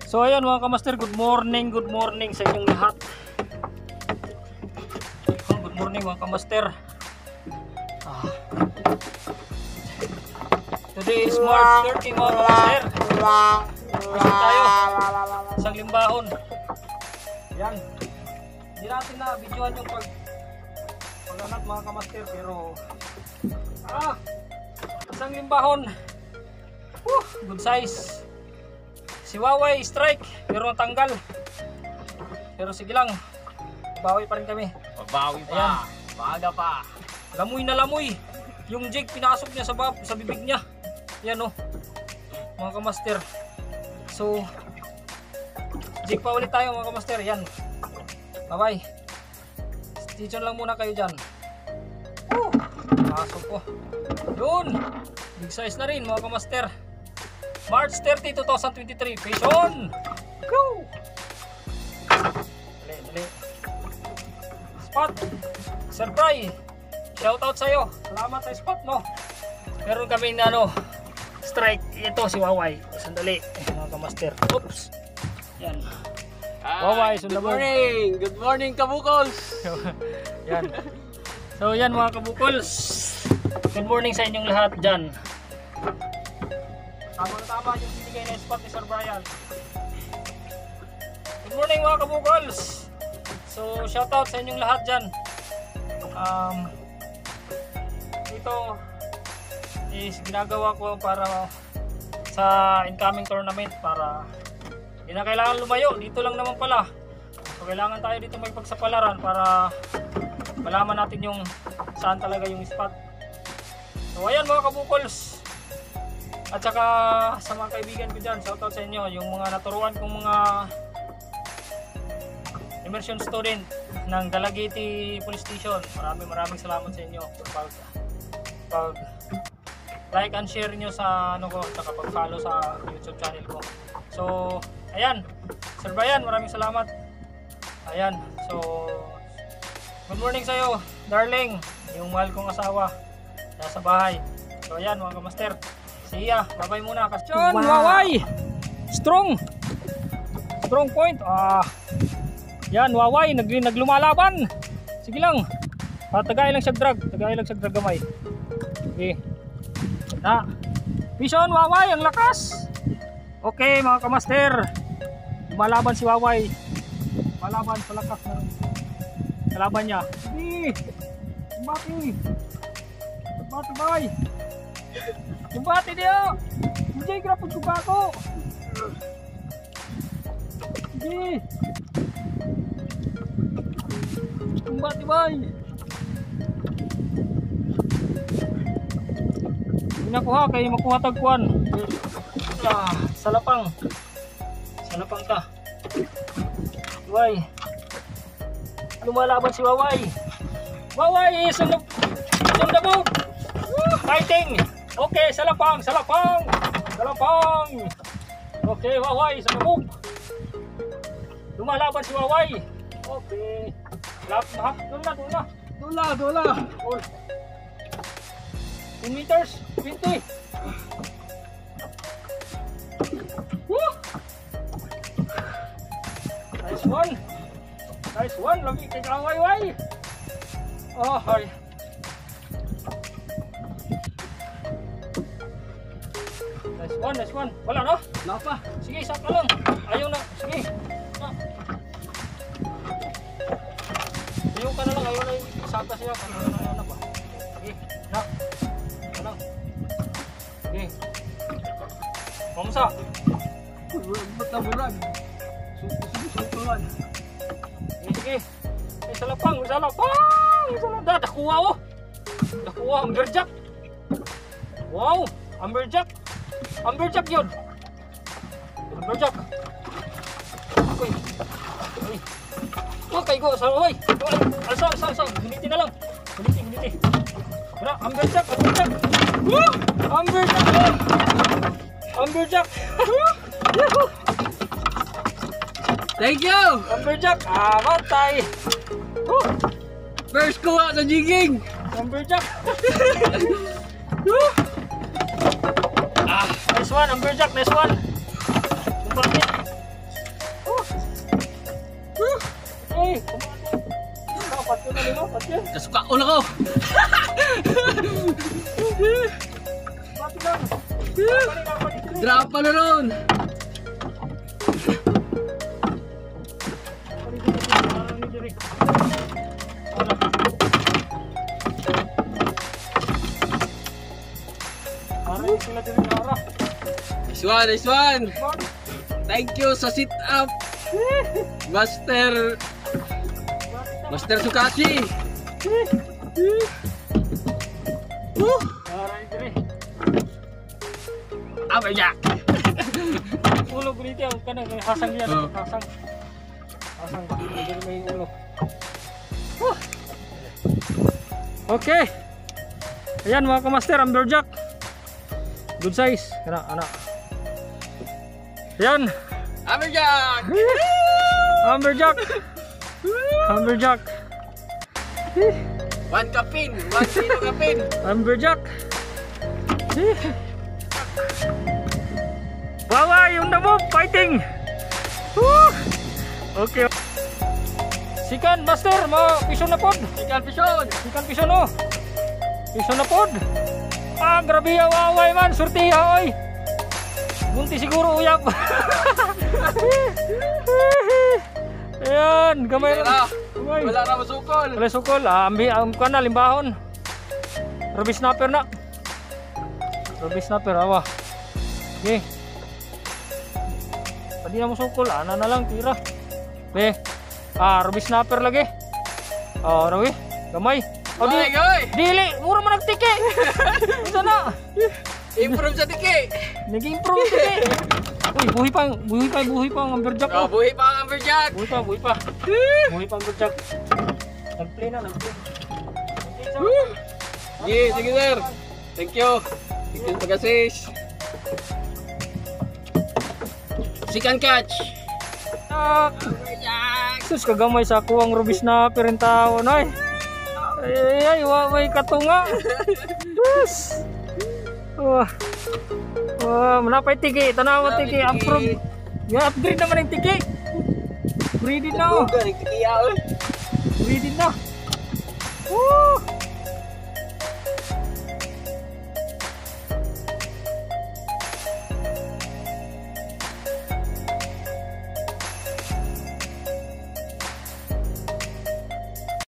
So ayan mga kamaster, good morning sa inyong lahat. Good morning mga kamaster. Today is March 30 mga kamaster. Pasok tayo, isang limbahon. Yan, hindi natin na videoan yung paglalat mga kamaster, pero isang limbahon. Good size. Si Waway strike pero natanggal. Pero sige lang, bawi pa rin kami. Bawi pa, maaga pa. Lamoy na lamoy. Yung jig pinasok niya sa bibig niya. Yan oh, mga kamaster. So jig pa ulit tayo mga kamaster. Yan, bye bye. Stitch lang muna kayo dyan. Pasok ko. Yun, big size na rin mga kamaster. March 30, 2023. Fish on! Go! Dali. Spot! Surprise! Shoutout sa'yo. Salamat sa spot mo. Meron kami na strike. Ito si Waway. Sandali mga kamaster. Oops! Yan. Waway, good morning! Good morning BOKOLZ! Yan. So yan mga BOKOLZ. Good morning sa inyong lahat dyan. Tama yung binigay na spot ni Sir Brian. Good morning mga BOKOLZ. So shoutout sa inyong lahat dyan. Ito is ginagawa ko para sa incoming tournament, para hindi na kailangan lumayo, dito lang naman pala. So kailangan tayo dito may pagsapalaran para malaman natin yung saan talaga yung spot. So ayan mga BOKOLZ. At saka sa mga kaibigan ko dyan, shoutout sa inyo, yung mga naturuan kong mga immersion student ng Dalagiti Police Station. Maraming salamat sa inyo pag like and share nyo sa ko, at saka pag follow sa YouTube channel ko. So ayan, Sir Brian, maraming salamat. Ayan, so good morning sa'yo darling, yung mahal kong asawa nasa bahay. So ayan mga kamaster, siya, babay muna. Kasyon, Waway! Strong point. Yan, Waway, naglumalaban. Sige lang. Tagay lang siya drag gamay. Okay. Na. Vision, Waway, ang lakas. Okay, mga kamaster. Lumalaban si Waway. Lumalaban sa lakas ng kalaban niya. Sige. Bati, bay. Sumbati dia. Hindi kira pagsuka ko. Hindi. Sumbati bay. Pinakuha kay makuha tagkuan. Salapang ka. Waway. Lumalaban si Waway. Waway is on the move. Fighting. Okay, salapang. Okay, Waway, sa move. Lumalaban si Waway. Okay. Dola. 10 meters, 20. Woo! Nice one. Lagi kay Waway. Oh, hi. Nice one. Wala na? Wala pa. Sige, saka lang. Ayaw na. Sige. Ayaw ka na lang. Ayaw na yung saka siya. Ayaw na ba? Sige. Na. Wala. Sige. Pamsa. Ba't na bulan? Susutulan. Sige. Salapang. Dakuha oh. Dakuha. Amberjack. Wow. Amberjack yun. Amberjack. Uy. Okay, go. Uy. Alsa. Hiniti na lang. Hiniti. Wala. Amberjack. Woo! Amberjack. Thank you! Amberjack. Matay. First kuha sa jigging. Amberjack. Nice one, Amberjack, nice one. Bakit? Suka ulo ko. Mati lang. Drop pa na ron. Nice one, nice one. Thank you sa sit up, Master Sukashi. Apa ya? Ulo guliti ang kanang hasang yan, hasang. Hasang ba? Hindi may ulo. Okay. Ayan mga kamaster, amberjack. Good size. Kana anak. Ayan. Amberjack. Amberjack. Amberjack. One kapin, 1 kilo kapin. Amberjack. Bawa yung namo fighting. Woo! Okay. Sikan master, mo pison na pod. Ikan pison. Sikan pison no. Pison na pod. Ah, grabe away man, surti oy. Bunti siguro uyab. Ayan, gamay Wala. Gamay. Wala na masukol. Wala sukol, ambi ang kana limbahon. Ruby snapper na. Ruby snapper awa. Okay. Padi na mo sukol, ana na lang tira. Be. Ruby snapper lagi. Rawi, gamay. Goy, goy. Dili, mura man nagtiki. Ito na. Improve sa tiki. Nag-improve tiki. Uy, buhi pa ang amberjack. Oh, buhay pa ang amberjack. Buhi pa. Buhi pa ang amberjack. Nag-play na. Yeah, sige sir. Thank you. Thank you pag-assist. Sikan catch. Sus kagamay sa kuwang ruby snapper in tao noy. Ay, may katunga. Sus. Wah, menapay tiki, tanawa tiki, upgrade. Ya, upgrade naman yung tiki. Breeding na oh. Breeding na.